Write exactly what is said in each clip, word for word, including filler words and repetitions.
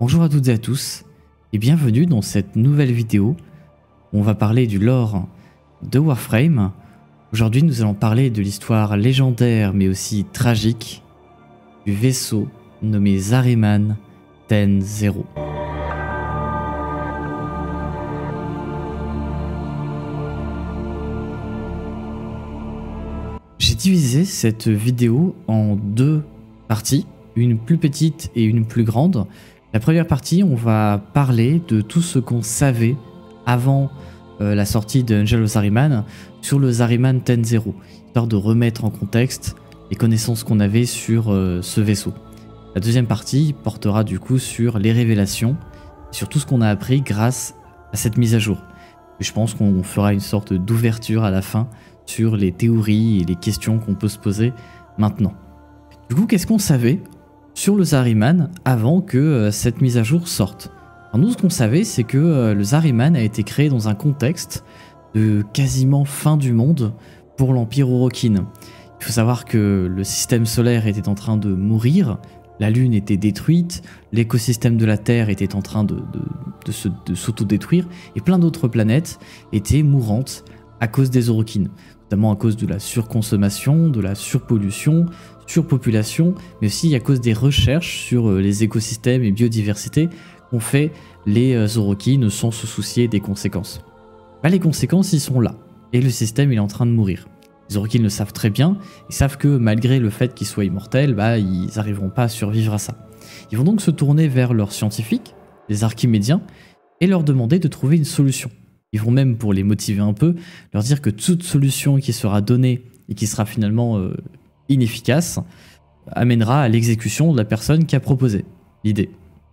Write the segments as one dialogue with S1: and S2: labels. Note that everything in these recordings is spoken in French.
S1: Bonjour à toutes et à tous et bienvenue dans cette nouvelle vidéo où on va parler du lore de Warframe. Aujourd'hui nous allons parler de l'histoire légendaire mais aussi tragique du vaisseau nommé Zariman Ten Zero. J'ai divisé cette vidéo en deux parties, une plus petite et une plus grande. La première partie, on va parler de tout ce qu'on savait avant euh, la sortie de Angel of Zariman sur le Zariman Ten Zero, histoire de remettre en contexte les connaissances qu'on avait sur euh, ce vaisseau. La deuxième partie portera du coup sur les révélations, sur tout ce qu'on a appris grâce à cette mise à jour. Et je pense qu'on fera une sorte d'ouverture à la fin sur les théories et les questions qu'on peut se poser maintenant. Du coup, qu'est-ce qu'on savait sur le Zariman avant que euh, cette mise à jour sorte? Alors nous, ce qu'on savait, c'est que euh, le Zariman a été créé dans un contexte de quasiment fin du monde pour l'Empire Orokin. Il faut savoir que le système solaire était en train de mourir, la Lune était détruite, l'écosystème de la Terre était en train de, de, de, se, de s'auto-détruire, et plein d'autres planètes étaient mourantes à cause des Orokin, notamment à cause de la surconsommation, de la surpollution, surpopulation, mais aussi à cause des recherches sur les écosystèmes et biodiversité qu'ont fait les Orokin sans se soucier des conséquences. Bah, les conséquences, ils sont là, et le système il est en train de mourir. Les Orokin le savent très bien, ils savent que malgré le fait qu'ils soient immortels, bah, ils n'arriveront pas à survivre à ça. Ils vont donc se tourner vers leurs scientifiques, les Archimédiens, et leur demander de trouver une solution. Ils vont même, pour les motiver un peu, leur dire que toute solution qui sera donnée et qui sera finalement euh, inefficace amènera à l'exécution de la personne qui a proposé l'idée.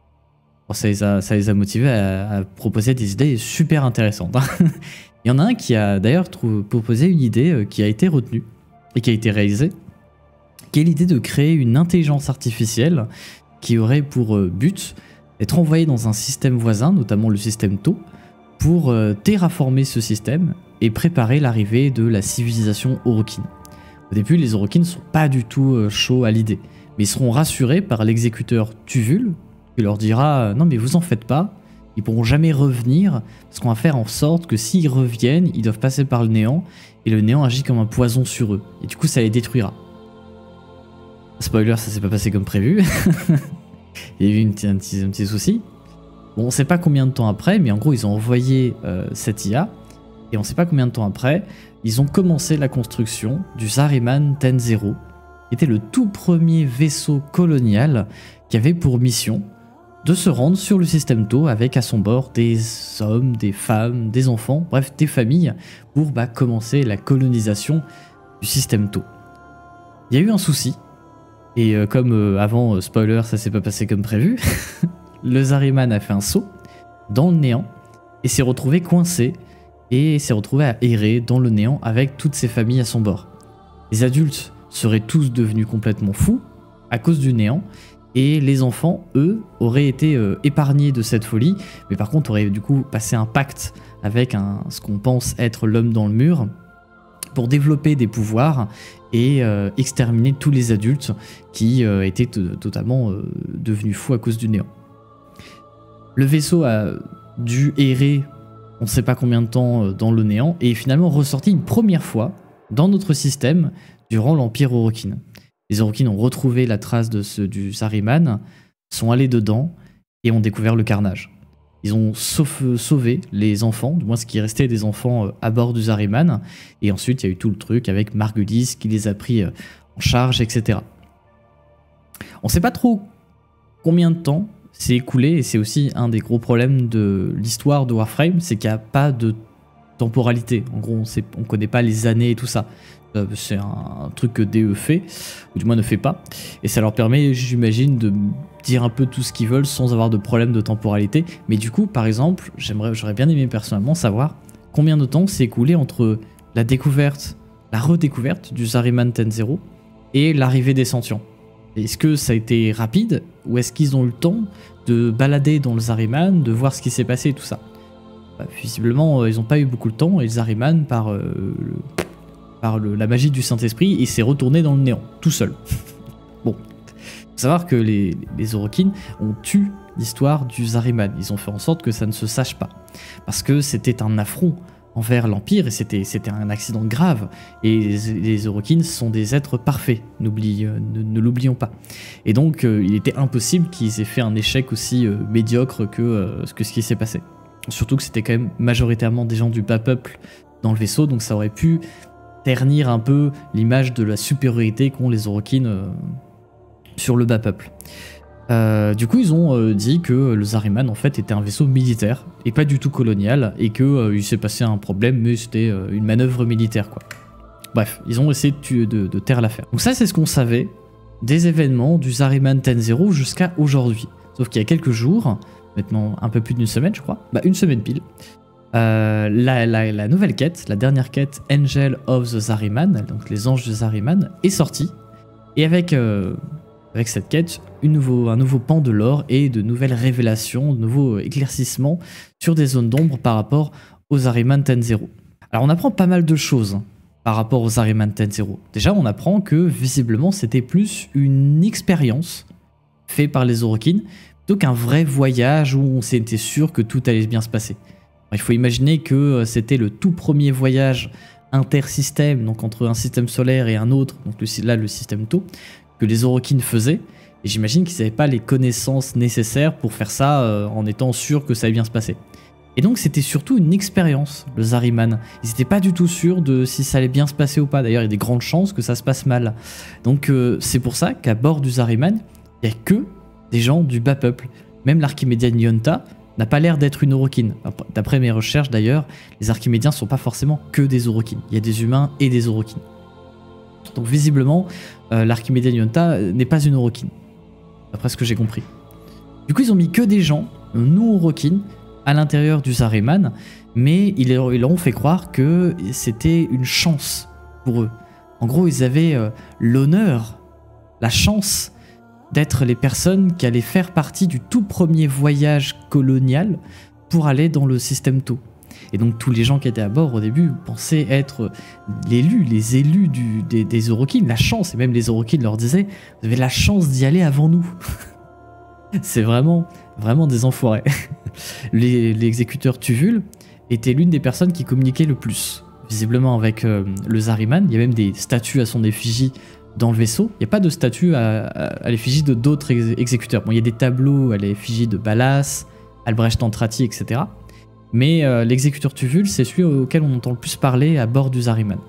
S1: Bon, ça, les a, ça les a motivés à, à proposer des idées super intéressantes. Il y en a un qui a d'ailleurs proposé une idée euh, qui a été retenue et qui a été réalisée, qui est l'idée de créer une intelligence artificielle qui aurait pour euh, but d'être envoyée dans un système voisin, notamment le système Tau, pour euh, terraformer ce système et préparer l'arrivée de la civilisation Orokin. Au début, les Orokin ne sont pas du tout euh, chauds à l'idée, mais ils seront rassurés par l'exécuteur Tuvul, qui leur dira « Non mais vous en faites pas, ils pourront jamais revenir, parce qu'on va faire en sorte que s'ils reviennent, ils doivent passer par le néant, et le néant agit comme un poison sur eux, et du coup ça les détruira. » Spoiler, ça s'est pas passé comme prévu. Il y a eu une, un, petit, un petit souci. Bon, on ne sait pas combien de temps après, mais en gros, ils ont envoyé euh, cette I A, et on ne sait pas combien de temps après, ils ont commencé la construction du Zariman Ten Zero, qui était le tout premier vaisseau colonial qui avait pour mission de se rendre sur le système Tau avec à son bord des hommes, des femmes, des enfants, bref, des familles, pour bah, commencer la colonisation du système Tau. Il y a eu un souci, et euh, comme euh, avant, euh, spoiler, ça s'est pas passé comme prévu, le Zariman a fait un saut dans le néant et s'est retrouvé coincé et s'est retrouvé à errer dans le néant avec toutes ses familles à son bord. Les adultes seraient tous devenus complètement fous à cause du néant et les enfants, eux, auraient été euh, épargnés de cette folie, mais par contre auraient du coup passé un pacte avec un, ce qu'on pense être l'homme dans le mur pour développer des pouvoirs et euh, exterminer tous les adultes qui euh, étaient totalement euh, devenus fous à cause du néant. Le vaisseau a dû errer on ne sait pas combien de temps dans le néant et est finalement ressorti une première fois dans notre système durant l'Empire Orokin. Les Orokin ont retrouvé la trace de ce, du Zariman, sont allés dedans et ont découvert le carnage. Ils ont sauf, sauvé les enfants, du moins ce qui restait des enfants à bord du Zariman, et ensuite il y a eu tout le truc avec Margulis qui les a pris en charge, et cetera. On ne sait pas trop combien de temps s'est écoulé, et c'est aussi un des gros problèmes de l'histoire de Warframe, c'est qu'il n'y a pas de temporalité. En gros, on ne connaît pas les années et tout ça. Euh, c'est un, un truc que D E fait, ou du moins ne fait pas, et ça leur permet, j'imagine, de dire un peu tout ce qu'ils veulent sans avoir de problème de temporalité. Mais du coup, par exemple, j'aimerais, j'aurais bien aimé personnellement savoir combien de temps s'est écoulé entre la découverte, la redécouverte du Zariman Ten Zero et l'arrivée des Sentients. Est-ce que ça a été rapide, ou est-ce qu'ils ont eu le temps de balader dans le Zariman, de voir ce qui s'est passé et tout ça? Bah, visiblement, euh, ils n'ont pas eu beaucoup de temps, et le Zariman, par, euh, le, par le, la magie du Saint-Esprit, il s'est retourné dans le néant, tout seul. Bon, il faut savoir que les, les Orokin ont tué l'histoire du Zariman. Ils ont fait en sorte que ça ne se sache pas. Parce que c'était un affront envers l'Empire et c'était un accident grave. Et les, les Orokin sont des êtres parfaits, n'oublie, euh, ne, ne l'oublions pas. Et donc euh, il était impossible qu'ils aient fait un échec aussi euh, médiocre que, euh, que ce qui s'est passé. Surtout que c'était quand même majoritairement des gens du bas peuple dans le vaisseau, donc ça aurait pu ternir un peu l'image de la supériorité qu'ont les Orokin euh, sur le bas peuple. Euh, du coup, ils ont euh, dit que le Zariman en fait était un vaisseau militaire et pas du tout colonial, et que euh, il s'est passé un problème, mais c'était euh, une manœuvre militaire quoi. Bref, ils ont essayé de, tuer, de, de taire l'affaire. Donc ça, c'est ce qu'on savait des événements du Zariman dix zéro jusqu'à aujourd'hui. Sauf qu'il y a quelques jours, maintenant un peu plus d'une semaine, je crois, bah une semaine pile, euh, la, la, la nouvelle quête, la dernière quête Angel of the Zariman, donc les anges de Zariman, est sortie, et avec euh, avec cette quête, une nouveau, un nouveau pan de lore et de nouvelles révélations, de nouveaux éclaircissements sur des zones d'ombre par rapport aux Zariman dix zéro. Alors on apprend pas mal de choses hein, par rapport aux Zariman dix zéro. Déjà on apprend que visiblement c'était plus une expérience faite par les Orokin plutôt qu'un vrai voyage où on s'était sûr que tout allait bien se passer. Alors, il faut imaginer que c'était le tout premier voyage intersystème, donc entre un système solaire et un autre, donc le, là le système Tau, que les Orokin faisaient, et j'imagine qu'ils n'avaient pas les connaissances nécessaires pour faire ça euh, en étant sûrs que ça allait bien se passer. Et donc c'était surtout une expérience, le Zariman. Ils n'étaient pas du tout sûrs de si ça allait bien se passer ou pas, d'ailleurs il y a des grandes chances que ça se passe mal. Donc euh, c'est pour ça qu'à bord du Zariman, il n'y a que des gens du bas peuple. Même l'Archimédienne Yonta n'a pas l'air d'être une Orokin. D'après mes recherches d'ailleurs, les Archimédiens ne sont pas forcément que des Orokin. Il y a des humains et des Orokin. Donc visiblement, euh, l'Archimédienne Yonta n'est pas une Orokin, d'après ce que j'ai compris. Du coup, ils ont mis que des gens non Orokin à l'intérieur du Zariman, mais ils leur ont fait croire que c'était une chance pour eux. En gros, ils avaient euh, l'honneur, la chance d'être les personnes qui allaient faire partie du tout premier voyage colonial pour aller dans le système Tau. Et donc tous les gens qui étaient à bord au début pensaient être l'élu, les élus du, des, des Orokin, la chance, et même les Orokin leur disaient « Vous avez la chance d'y aller avant nous !» C'est vraiment, vraiment des enfoirés. L'exécuteur Tuvul était l'une des personnes qui communiquait le plus, visiblement avec euh, le Zariman. Il y a même des statues à son effigie dans le vaisseau. Il n'y a pas de statue à, à, à l'effigie de d'autres ex exécuteurs. Bon, il y a des tableaux à l'effigie de Ballas, Albrecht Antrati, et cetera. Mais euh, l'exécuteur Tuvul, c'est celui auquel on entend le plus parler à bord du Zariman.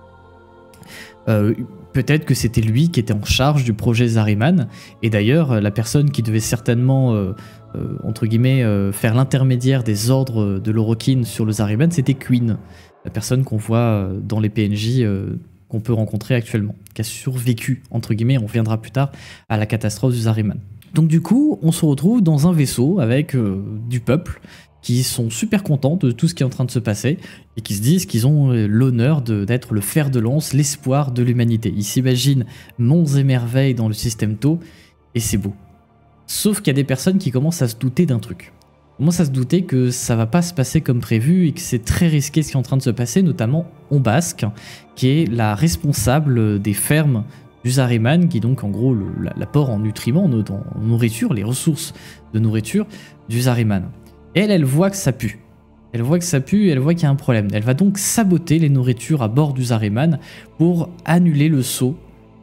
S1: Euh, Peut-être que c'était lui qui était en charge du projet Zariman, et d'ailleurs, la personne qui devait certainement, euh, euh, entre guillemets, euh, faire l'intermédiaire des ordres de l'Orokin sur le Zariman, c'était Queen, la personne qu'on voit dans les P N J euh, qu'on peut rencontrer actuellement, qui a survécu, entre guillemets, on reviendra plus tard, à la catastrophe du Zariman. Donc du coup, on se retrouve dans un vaisseau avec euh, du peuple, qui sont super contents de tout ce qui est en train de se passer et qui se disent qu'ils ont l'honneur d'être le fer de lance, l'espoir de l'humanité. Ils s'imaginent monts et merveilles dans le système Tau et c'est beau. Sauf qu'il y a des personnes qui commencent à se douter d'un truc. Ils commencent à se douter que ça va pas se passer comme prévu et que c'est très risqué ce qui est en train de se passer, notamment Ombasque, qui est la responsable des fermes du Zariman, qui est donc en gros l'apport en nutriments, en nourriture, les ressources de nourriture du Zariman. Et elle, elle voit que ça pue. Elle voit que ça pue et elle voit qu'il y a un problème. Elle va donc saboter les nourritures à bord du Zariman pour annuler le saut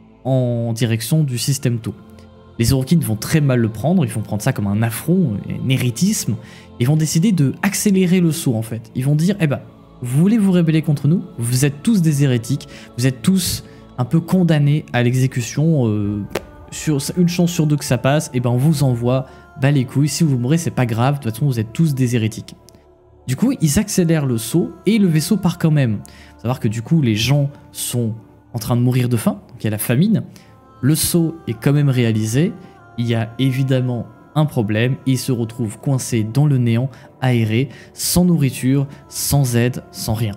S1: en direction du système Tau. Les Orokin vont très mal le prendre, ils vont prendre ça comme un affront, un héritisme, et vont décider de accélérer le saut en fait. Ils vont dire, eh ben, vous voulez vous rébeller contre nous? Vous êtes tous des hérétiques, vous êtes tous un peu condamnés à l'exécution, euh, sur une chance sur deux que ça passe, et eh ben on vous envoie bah les couilles, si vous mourrez c'est pas grave, de toute façon vous êtes tous des hérétiques. Du coup ils accélèrent le saut et le vaisseau part quand même. Faut savoir que du coup les gens sont en train de mourir de faim, donc il y a la famine, le saut est quand même réalisé, il y a évidemment un problème, ils se retrouvent coincés dans le néant, aérés, sans nourriture, sans aide, sans rien.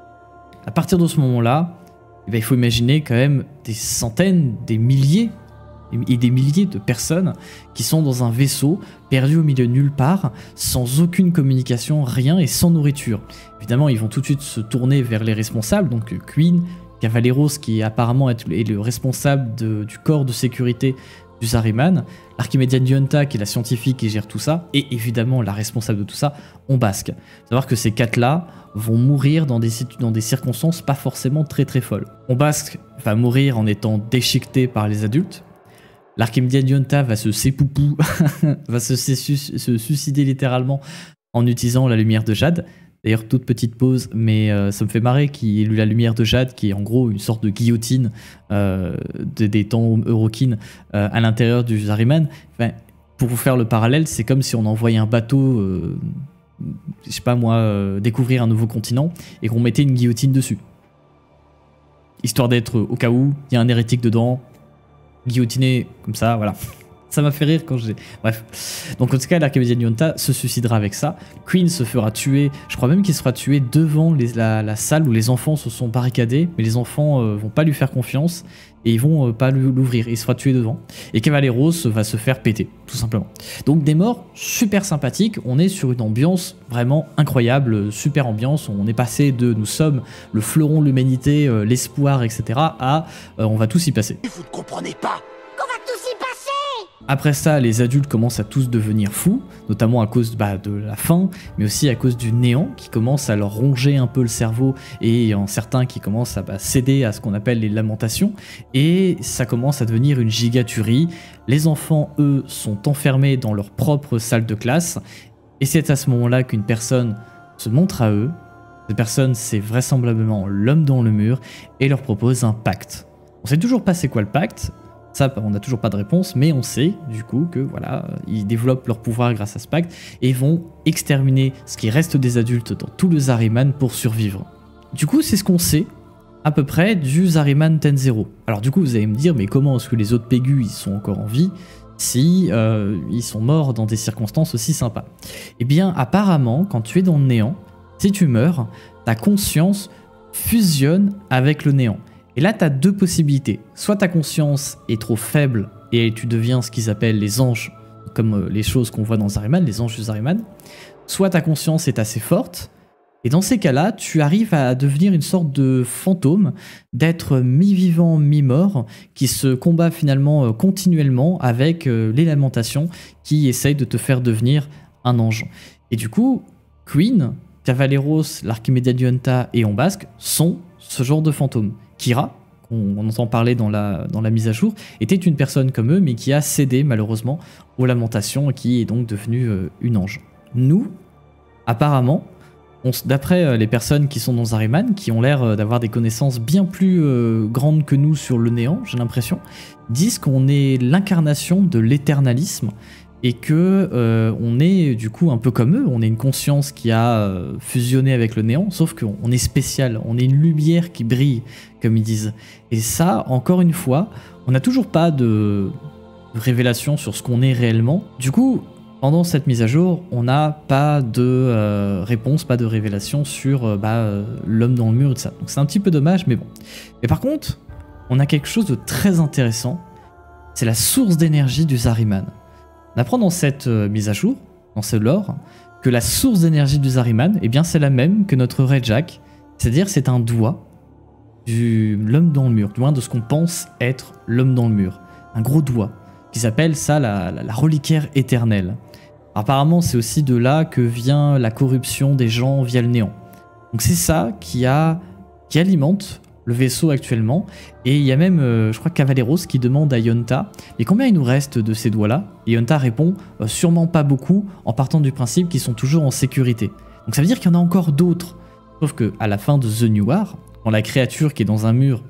S1: À partir de ce moment-là, eh ben, il faut imaginer quand même des centaines, des milliers et des milliers de personnes qui sont dans un vaisseau perdu au milieu de nulle part, sans aucune communication, rien et sans nourriture. Évidemment, ils vont tout de suite se tourner vers les responsables, donc Queen, Cavalleros qui apparemment est le responsable de, du corps de sécurité du Zariman, l'Archimédienne Yonta qui est la scientifique qui gère tout ça, et évidemment la responsable de tout ça, on basque. Savoir que ces quatre-là vont mourir dans des, dans des circonstances pas forcément très très folles. On basque va mourir en étant déchiqueté par les adultes. L'Archimédienne Yonta va se sépoupou, va se, se, se suicider littéralement en utilisant la lumière de Jade. D'ailleurs, toute petite pause, mais euh, ça me fait marrer qu'il ait eu la lumière de Jade, qui est en gros une sorte de guillotine euh, de, des temps Eurokin euh, à l'intérieur du Zariman. Enfin, pour vous faire le parallèle, c'est comme si on envoyait un bateau, euh, je sais pas moi, euh, découvrir un nouveau continent et qu'on mettait une guillotine dessus. Histoire d'être au cas où, il y a un hérétique dedans, guillotiné comme ça, voilà. Ça m'a fait rire quand j'ai... Bref. Donc en tout cas, l'Archimédienne Yonta se suicidera avec ça. Queen se fera tuer. Je crois même qu'il sera tué devant les, la, la salle où les enfants se sont barricadés. Mais les enfants euh, vont pas lui faire confiance. Et ils vont euh, pas l'ouvrir. Il sera tué devant. Et Cavalleros va se faire péter, tout simplement. Donc des morts super sympathiques. On est sur une ambiance vraiment incroyable. Super ambiance. On est passé de nous sommes le fleuron de l'humanité, euh, l'espoir, et cetera à euh, on va tous y passer.
S2: Vous ne comprenez pas qu'on va tous y passer.
S1: Après ça, les adultes commencent à tous devenir fous, notamment à cause bah, de la faim, mais aussi à cause du néant qui commence à leur ronger un peu le cerveau et en certains qui commencent à bah, céder à ce qu'on appelle les lamentations et ça commence à devenir une gigatuerie. Les enfants, eux, sont enfermés dans leur propre salle de classe et c'est à ce moment-là qu'une personne se montre à eux. Cette personne, c'est vraisemblablement l'homme dans le mur et leur propose un pacte. On sait toujours pas c'est quoi le pacte. Ça, on n'a toujours pas de réponse, mais on sait du coup que voilà, ils développent leur pouvoir grâce à ce pacte et vont exterminer ce qui reste des adultes dans tout le Zariman pour survivre. Du coup, c'est ce qu'on sait à peu près du Zariman Ten Zero. Alors du coup, vous allez me dire, mais comment est-ce que les autres Pégus ils sont encore en vie si euh, ils sont morts dans des circonstances aussi sympas? Eh bien, apparemment, quand tu es dans le néant, si tu meurs, ta conscience fusionne avec le néant. Et là, tu as deux possibilités. Soit ta conscience est trop faible et tu deviens ce qu'ils appellent les anges, comme les choses qu'on voit dans Zariman, les anges du Zariman. Soit ta conscience est assez forte. Et dans ces cas-là, tu arrives à devenir une sorte de fantôme, d'être mi-vivant, mi-mort, qui se combat finalement continuellement avec les lamentations qui essayent de te faire devenir un ange. Et du coup, Queen, Cavalleros, l'Archimédienne Yonta et Ombasque sont ce genre de fantômes. Kira, qu'on entend parler dans la, dans la mise à jour, était une personne comme eux, mais qui a cédé malheureusement aux lamentations et qui est donc devenue euh, une ange. Nous, apparemment, d'après euh, les personnes qui sont dans Zariman, qui ont l'air euh, d'avoir des connaissances bien plus euh, grandes que nous sur le néant, j'ai l'impression, disent qu'on est l'incarnation de l'éternalisme et que euh, on est du coup un peu comme eux, on est une conscience qui a euh, fusionné avec le néant, sauf qu'on est spécial, on est une lumière qui brille, comme ils disent. Et ça, encore une fois, on n'a toujours pas de révélation sur ce qu'on est réellement. Du coup, pendant cette mise à jour, on n'a pas de euh, réponse, pas de révélation sur euh, bah, euh, l'homme dans le mur et tout ça. Donc c'est un petit peu dommage, mais bon. Mais par contre, on a quelque chose de très intéressant, c'est la source d'énergie du Zariman. On apprend dans cette euh, mise à jour, dans ce lore, que la source d'énergie du Zariman, eh bien c'est la même que notre Rejak, c'est-à-dire c'est un doigt de l'homme dans le mur, du moins de ce qu'on pense être l'homme dans le mur. Un gros doigt, qui s'appelle ça la, la, la reliquaire éternelle. Alors, apparemment c'est aussi de là que vient la corruption des gens via le néant. Donc c'est ça qui, a, qui alimente le vaisseau actuellement, et il y a même, euh, je crois, Cavalleros qui demande à Yonta, mais combien il nous reste de ces doigts-là? Et Yonta répond, euh, sûrement pas beaucoup, en partant du principe qu'ils sont toujours en sécurité. Donc ça veut dire qu'il y en a encore d'autres. Sauf que à la fin de The New War, quand la créature qui est dans un mur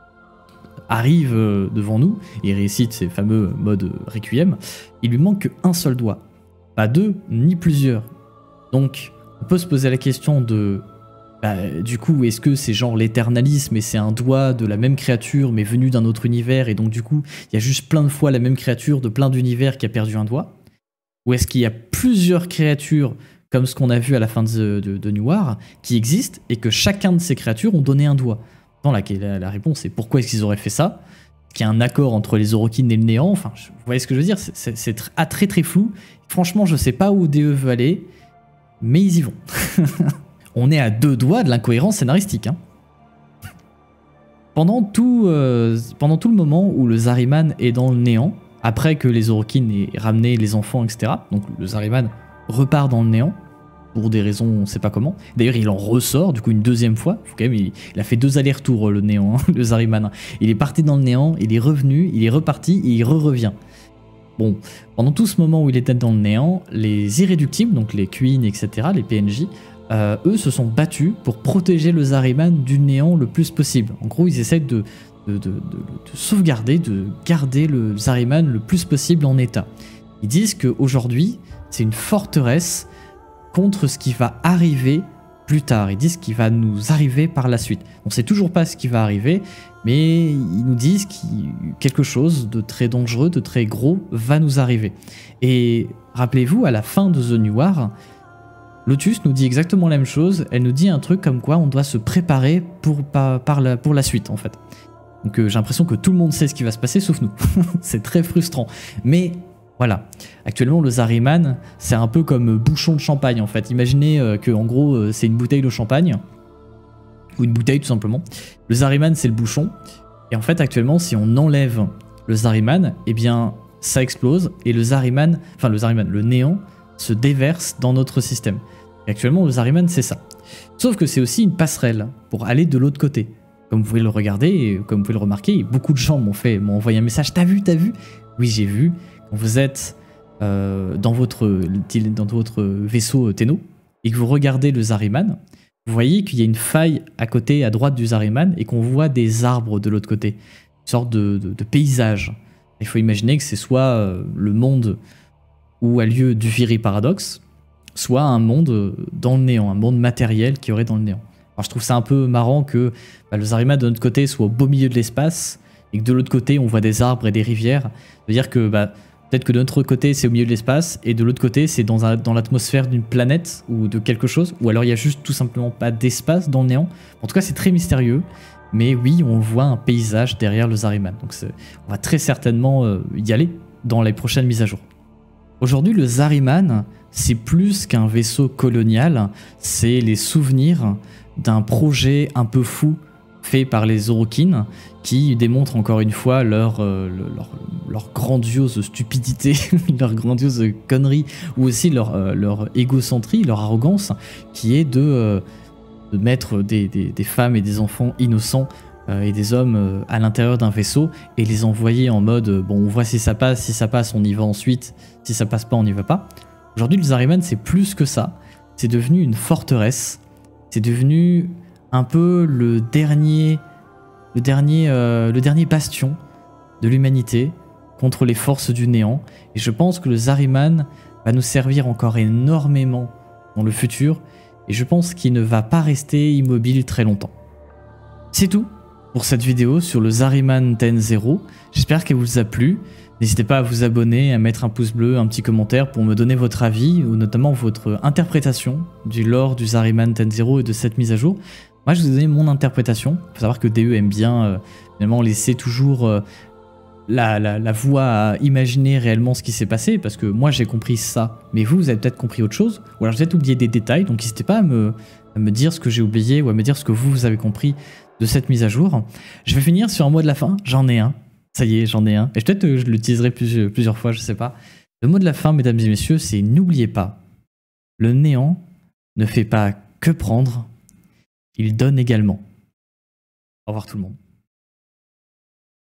S1: arrive euh, devant nous, et récite ses fameux modes Requiem, il lui manque qu'un seul doigt. Pas deux, ni plusieurs. Donc, on peut se poser la question de... Bah, du coup, est-ce que c'est genre l'éternalisme et c'est un doigt de la même créature mais venu d'un autre univers et donc du coup, il y a juste plein de fois la même créature de plein d'univers qui a perdu un doigt? Ou est-ce qu'il y a plusieurs créatures comme ce qu'on a vu à la fin de, de, de New War qui existent et que chacun de ces créatures ont donné un doigt? Dans la, la, la réponse est pourquoi est-ce qu'ils auraient fait ça? Qu'il y a un accord entre les Orokin et le néant, enfin, je, vous voyez ce que je veux dire? C'est très, très très flou. Franchement, je sais pas où D E veut aller, mais ils y vont. On est à deux doigts de l'incohérence scénaristique. Hein. Pendant, tout, euh, pendant tout le moment où le Zariman est dans le néant, après que les Orokin aient ramené les enfants, et cetera. Donc le Zariman repart dans le néant, pour des raisons on ne sait pas comment. D'ailleurs il en ressort du coup une deuxième fois. Faut quand même, il, il a fait deux allers-retours le néant, hein, le Zariman. Il est parti dans le néant, il est revenu, il est reparti et il re-revient. Bon, pendant tout ce moment où il était dans le néant, les irréductibles, donc les Queen, et cetera, les P N J, euh, eux se sont battus pour protéger le Zariman du néant le plus possible. En gros, ils essaient de, de, de, de, de sauvegarder, de garder le Zariman le plus possible en état. Ils disent qu'aujourd'hui, c'est une forteresse contre ce qui va arriver plus tard. Ils disent ce qui va nous arriver par la suite. On ne sait toujours pas ce qui va arriver, mais ils nous disent que quelque chose de très dangereux, de très gros va nous arriver. Et rappelez-vous, à la fin de The New War, Lotus nous dit exactement la même chose. Elle nous dit un truc comme quoi on doit se préparer pour, par, par la, pour la suite, en fait. Donc euh, j'ai l'impression que tout le monde sait ce qui va se passer, sauf nous. C'est très frustrant. Mais voilà, actuellement le Zariman, c'est un peu comme bouchon de champagne en fait. Imaginez euh, que en gros euh, c'est une bouteille de champagne, ou une bouteille tout simplement. Le Zariman c'est le bouchon, et en fait actuellement si on enlève le Zariman, eh bien ça explose, et le Zariman, enfin le Zariman, le néant se déverse dans notre système. Et actuellement le Zariman c'est ça. Sauf que c'est aussi une passerelle pour aller de l'autre côté. Comme vous pouvez le regarder, et comme vous pouvez le remarquer, beaucoup de gens m'ont fait, m'ont envoyé un message, t'as vu, t'as vu? Oui j'ai vu. Quand vous êtes euh, dans, votre, dans votre vaisseau Tenno et que vous regardez le Zariman, vous voyez qu'il y a une faille à côté, à droite du Zariman, et qu'on voit des arbres de l'autre côté. Une sorte de, de, de paysage. Il faut imaginer que c'est soit euh, le monde où a lieu du Viri Paradox, soit un monde dans le néant, un monde matériel qui aurait dans le néant. Alors je trouve ça un peu marrant que bah, le Zariman de notre côté soit au beau milieu de l'espace, et que de l'autre côté on voit des arbres et des rivières. Ça veut dire que bah, peut-être que de notre côté c'est au milieu de l'espace et de l'autre côté c'est dans, un, dans l'atmosphère d'une planète ou de quelque chose, ou alors il y a juste tout simplement pas d'espace dans le néant. En tout cas c'est très mystérieux, mais oui on voit un paysage derrière le Zariman. Donc on va très certainement euh, y aller dans les prochaines mises à jour. Aujourd'hui le Zariman c'est plus qu'un vaisseau colonial, c'est les souvenirs d'un projet un peu fou fait par les Orokin, qui démontrent encore une fois leur, euh, leur, leur grandiose stupidité, leur grandiose connerie, ou aussi leur, euh, leur égocentrie, leur arrogance, qui est de, euh, de mettre des, des, des femmes et des enfants innocents euh, et des hommes euh, à l'intérieur d'un vaisseau et les envoyer en mode euh, bon on voit si ça passe, si ça passe on y va ensuite, si ça passe pas on n'y va pas. Aujourd'hui le Zariman c'est plus que ça, c'est devenu une forteresse, c'est devenu un peu le dernier, le dernier, euh, le dernier bastion de l'humanité contre les forces du néant. Et je pense que le Zariman va nous servir encore énormément dans le futur. Et je pense qu'il ne va pas rester immobile très longtemps. C'est tout pour cette vidéo sur le Zariman dix zéro. J'espère qu'elle vous a plu. N'hésitez pas à vous abonner, à mettre un pouce bleu, un petit commentaire pour me donner votre avis, ou notamment votre interprétation du lore du Zariman dix zéro et de cette mise à jour. Moi, je vous ai donné mon interprétation. Il faut savoir que D E aime bien euh, finalement laisser toujours euh, la, la, la voix à imaginer réellement ce qui s'est passé, parce que moi, j'ai compris ça, mais vous, vous avez peut-être compris autre chose, ou alors vous avez peut-être oublié des détails, donc n'hésitez pas à me, à me dire ce que j'ai oublié, ou à me dire ce que vous, vous avez compris de cette mise à jour. Je vais finir sur un mot de la fin, j'en ai un. Ça y est, j'en ai un. Et peut-être que je l'utiliserai plusieurs, plusieurs fois, je sais pas. Le mot de la fin, mesdames et messieurs, c'est n'oubliez pas, le néant ne fait pas que prendre, il donne également. Au revoir tout le monde.